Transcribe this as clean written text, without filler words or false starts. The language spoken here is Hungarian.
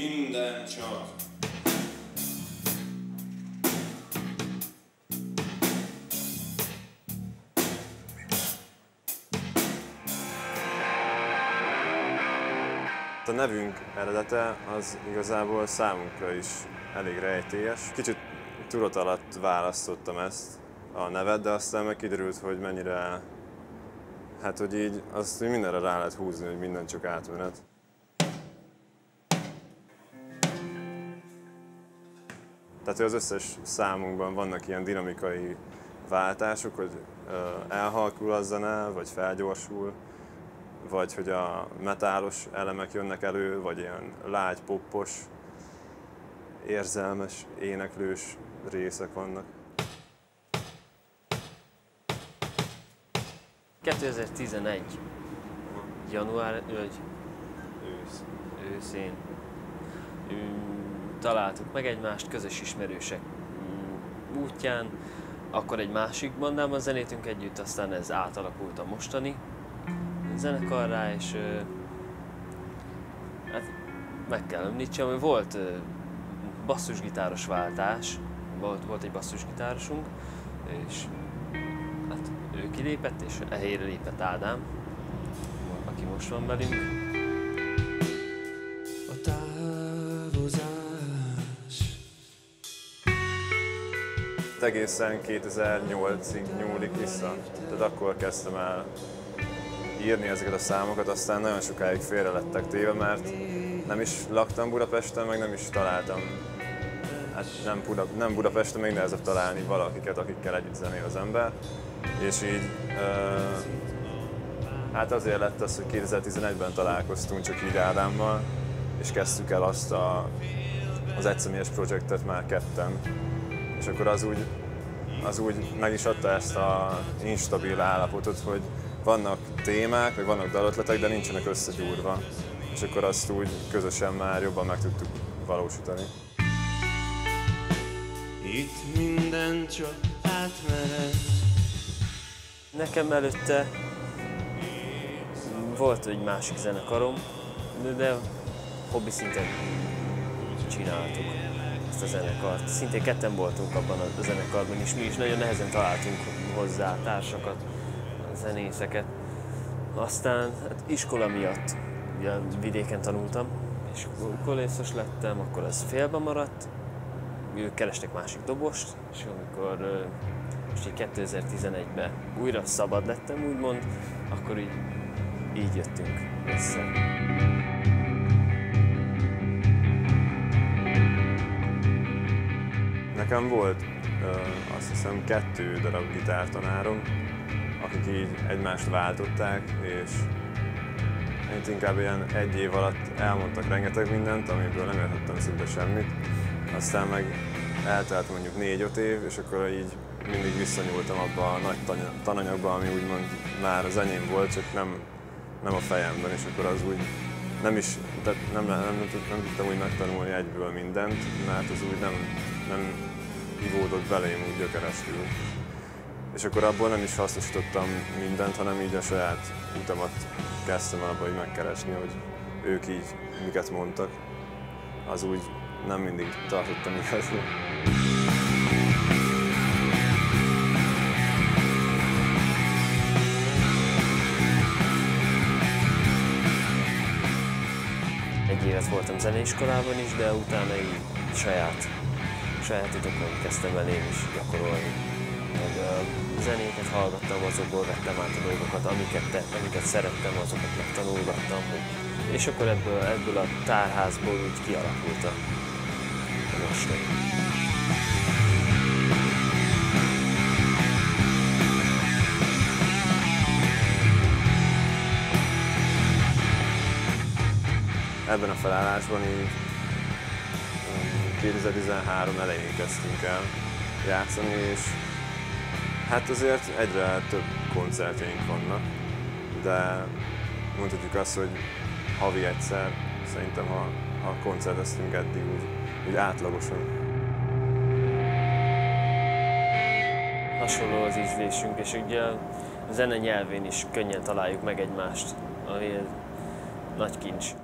Minden csak. A nevünk eredete az igazából számunkra is elég rejtélyes. Kicsit tudat alatt választottam ezt a nevet, de aztán meg kiderült, hogy mennyire, hát hogy így azt mindenre rá lehet húzni, hogy minden csak átmenet. Tehát az összes számunkban vannak ilyen dinamikai váltások, hogy elhalkul a zene, vagy felgyorsul, vagy hogy a metálos elemek jönnek elő, vagy ilyen lágy, poppos, érzelmes, éneklős részek vannak. 2011. január őszén találtuk meg egymást közös ismerősek útján, akkor egy másik bandában zenétünk együtt, aztán ez átalakult a mostani zenekarrá, és hát meg kell említsem, hogy volt basszusgitáros váltás, volt egy basszusgitárosunk, és hát ő kilépett, és a helyére lépett Ádám, aki most van velünk. A távozás. Egészen 2008-ig nyúlik vissza, tehát akkor kezdtem el írni ezeket a számokat, aztán nagyon sokáig félre lettek téve, mert nem is laktam Budapesten, meg nem is találtam, hát nem Budapesten még nehezebb találni valakiket, akikkel együtt zenél az ember, és így hát azért lett az, hogy 2011-ben találkoztunk csak így Ádámmal, és kezdtük el azt az egyszemélyes projektet már ketten, és akkor az úgy meg is adta ezt a instabil állapotot, hogy vannak témák, meg vannak dalötletek, de nincsenek összegyúrva. És akkor azt úgy közösen már jobban meg tudtuk valósítani. Itt minden csak átmenet. Nekem előtte volt egy másik zenekarom, de hobbi szinten csináltuk ezt a zenekart. Szintén ketten voltunk abban a zenekarban, és mi is nagyon nehezen találtunk hozzá társakat, zenészeket. Aztán hát iskola miatt ugye vidéken tanultam, és kolészos lettem, akkor az félbe maradt. Ők kerestek másik dobost, és amikor most így 2011-ben újra szabad lettem, úgymond, akkor így jöttünk össze. Nekem volt azt hiszem 2 darab gitártanárom, akik így egymást váltották, és inkább ilyen 1 év alatt elmondtak rengeteg mindent, amiből nem értettem szinte semmit. Aztán meg eltelt mondjuk 4-5 év, és akkor így mindig visszanyúltam abba a nagy tananyagba, ami úgymond már az enyém volt, csak nem a fejemben, és akkor az úgy nem tudtam úgy megtanulni egyből mindent, mert az úgy nem ivódott belém úgy gyökerestül. És akkor abból nem is hasznosítottam mindent, hanem így a saját utamat kezdtem el abba, hogy megkeresni, hogy ők így miket mondtak. Az úgy nem mindig tartottam igazul. Egy évet voltam zeneiskolában is, de utána így saját utakon kezdtem el én is gyakorolni. Zenéket hallgattam, azokból vettem át a dolgokat, amiket szerettem, azokat megtanulgattam. És akkor ebből a tárházból úgy kialakult a mostani. Ebben a felállásban így 2013 elején kezdtünk el játszani, és hát azért egyre több koncertjeink vannak, de mondhatjuk azt, hogy havi egyszer, szerintem ha koncerteztünk eddig úgy átlagosan. Hasonló az ízlésünk, és ugye a zene nyelvén is könnyen találjuk meg egymást, ami nagy kincs.